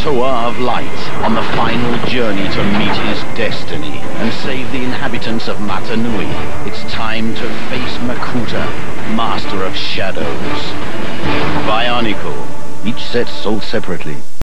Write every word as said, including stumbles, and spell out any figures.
pursuer of light on the final journey to meet his destiny and save the inhabitants of Matanui. It's time to face Makuta, master of shadows. Bionicle, each set sold separately.